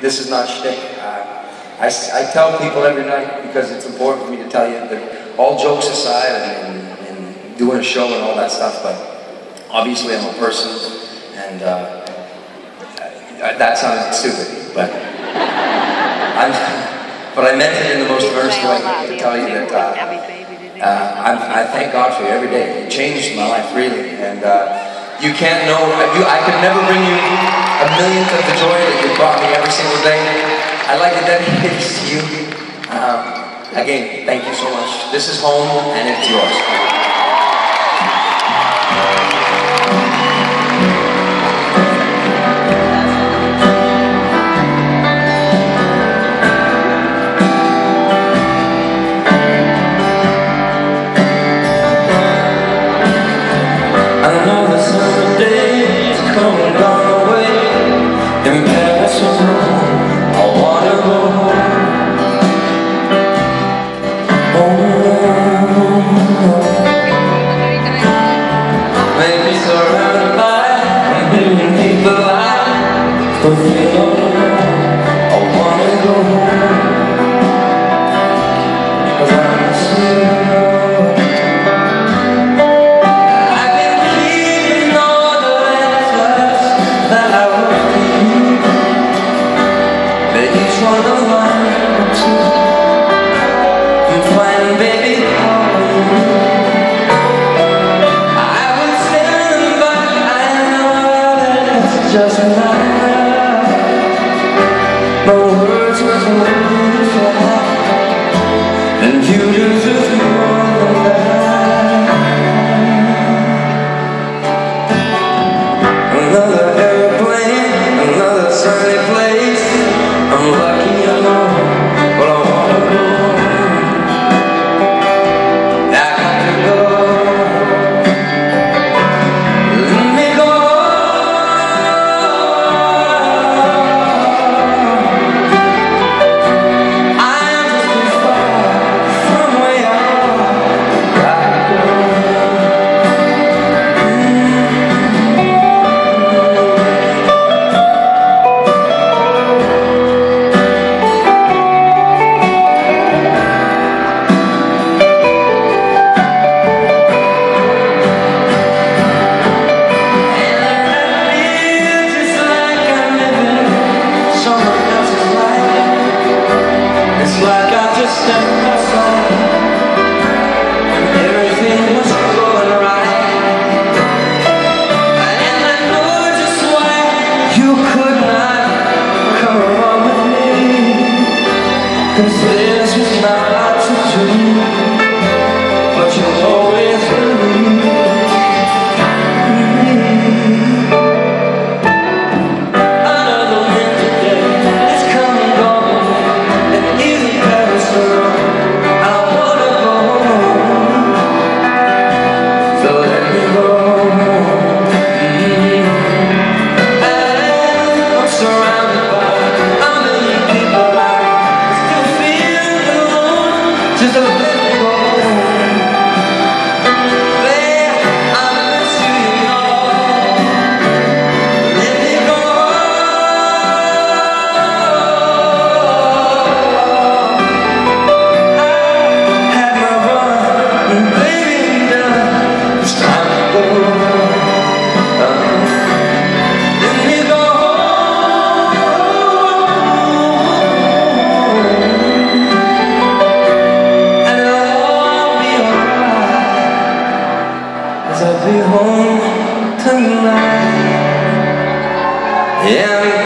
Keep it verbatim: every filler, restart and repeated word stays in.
this is not shtick. Uh, I, I tell people every night, because it's important for me to tell you that all jokes aside and, and, and doing a show and all that stuff, but obviously I'm a person, and uh, that sounded stupid, but I'm, but I meant it in the most earnest way to tell you that uh, uh, I'm, I thank God for you every day. It changed my life really, and uh, you can't know, you, I could never bring you a millionth of the joy that you brought me every single day. I'd like to dedicate this to you. Um, again, thank you so much. This is home, and it's yours. I'll be home tonight. Yeah.